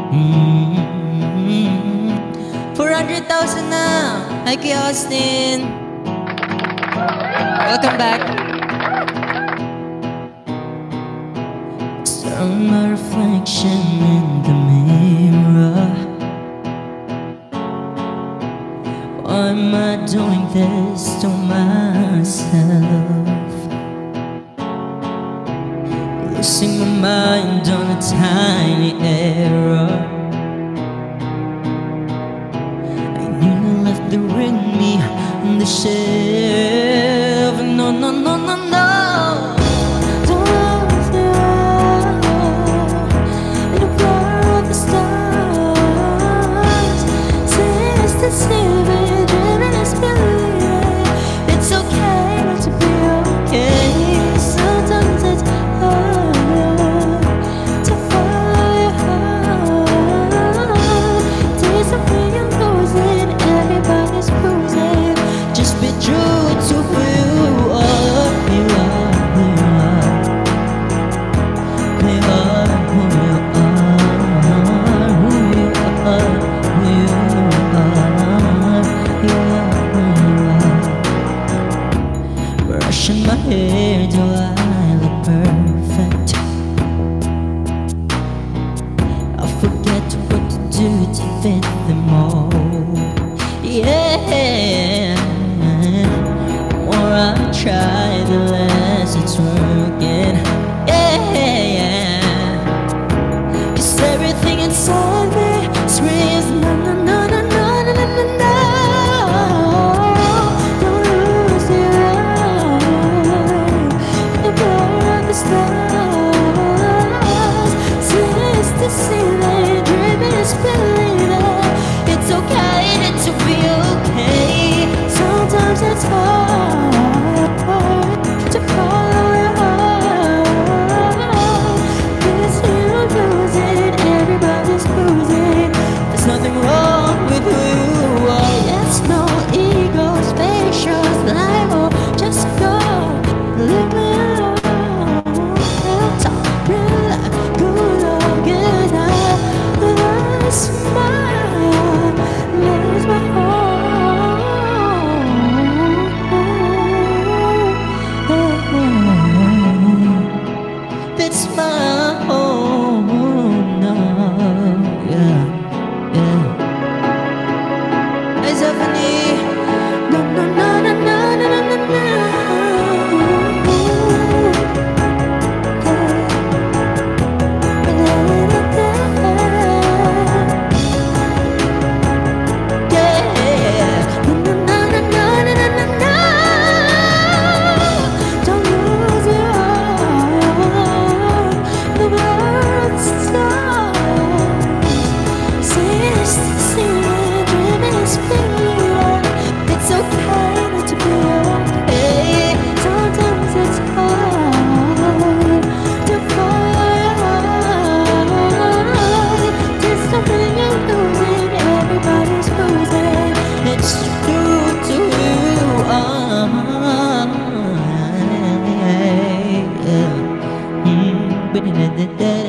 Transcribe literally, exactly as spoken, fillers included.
Mm-hmm. four hundred thousand na. Hi kay Austin. Welcome back. Saw my reflection in the mirror. Why am I doing this to myself? Losing my mind on a tiny error. I nearly left the ring me on the shelf. No, no, no, no, no. Don't lose your eye in the blur of the stars. Since the silver dreaming is believing, it's okay not to be okay. Sometimes it's hard to follow your heart. There's something I'm losing, everybody's losing. Just be true to who you are. You are who you are. You are who you are. Who you are. Who you are. You are who you are. Brushing my hair, do I look perfect? I forget what to do to fit them all. Yeah, the more I try, the less it's working. Yeah, cause everything inside me screams no, no, no, no, no, no, no, no, no. Don't lose your eye in the blur of the stars. Since the ceiling, dreaming is believing. It's okay not to be okay. Sometimes it's hard to follow your heart. Because you're losing, everybody's losing. There's nothing wrong with who you are. It's no ego, spacious, liable. Just go, leave me alone. Real talk, real life, good or good night. With a smile, there's my home. It's my home now. Yeah, yeah. Hey, Stephanie. No, no, no, no, no, no, no, no, no. Yeah. No, no, no, no, no, no, no, no. Don't lose your heart. The world's stars. Since the ceiling, dreaming is bigger. It's okay not to be okay. Sometimes it's hard to follow your heart. There's something you're losing, everybody's losing. It's true to who you are. Yeah. Mm.